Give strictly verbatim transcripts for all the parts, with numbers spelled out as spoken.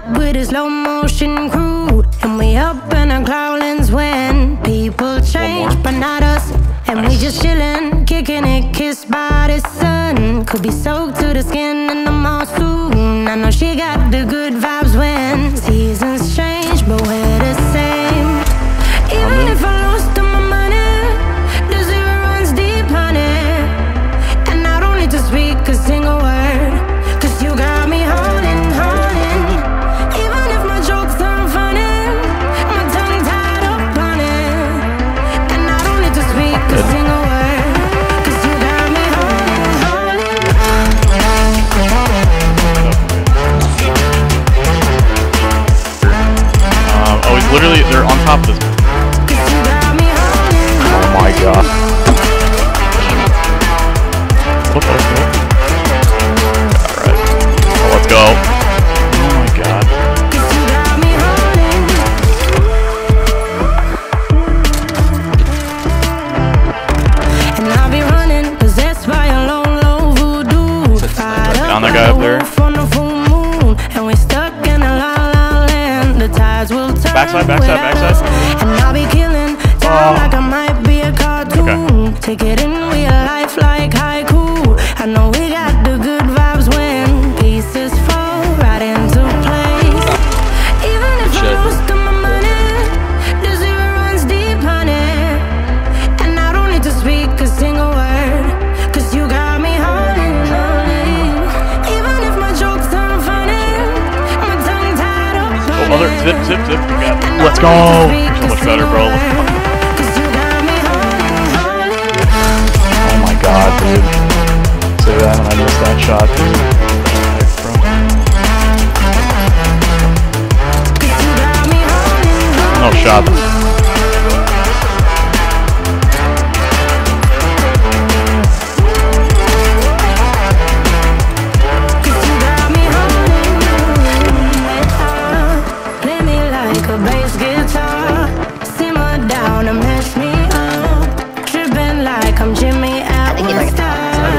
with a slow motion crew, and we up in our growlings when people change, but not us. And nice. We just chillin', kicking it, kissed by the sun. Could be soaked to the skin in the mall soon. I know she got the good vibes when seasons change, but we're the same. Even if I lost all my money, the zero runs deep, honey. And I don't need to speak a single word, cause you got me holding, holding. Even if my jokes aren't funny, my tongue tied up on it. And I don't need to speak a single word, cause you got me holding, holding. Um, oh, he's literally, they're on top of this. Oh my god. What the fuck? Alright. Oh, let's go. Oh my god. And I'll be running, possessed by a low, low voodoo. Down that guy up there. And we're stuck in a la la land. The tides will turn. Backside, backside, backside. And I'll be killing time oh. like I might be a cartoon. Okay. Take it in real life like haiku. I know we got the good vibes when pieces fall right into place. Even if I lost all my money, the zero runs deep, honey. And I don't need to speak a single word, cause you got me holding, holding. Even if my jokes aren't funny, my tongue tied up. Oh, mother, zip, zip, zip. We got it. Let's go. You're so much better, bro. Oh my god, dude. Say that when I missed that shot. No shot. Play me like a bass guitar, simmer down and mess me up, tripping like I'm Jimmy at one star.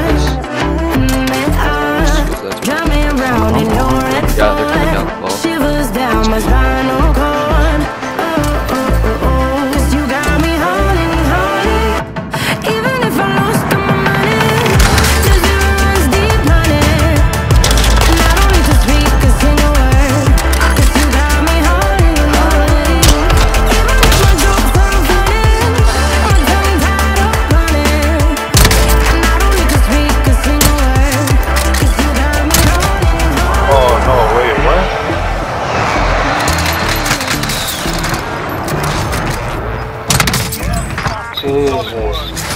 Drumming round in your red fire, shivers down my spinal cord. Oh, oh, oh, oh. Cause you got me holding, holding. Even if I lost all my money, the zero runs deep, honey. And I don't need to speak a single word, cause you got me holding, holding. Even if my jokes aren't funny, my tongue tied up on it. And I don't need to speak a single word, cause you got me holding, holding. Oh no, wait, what? Jesus.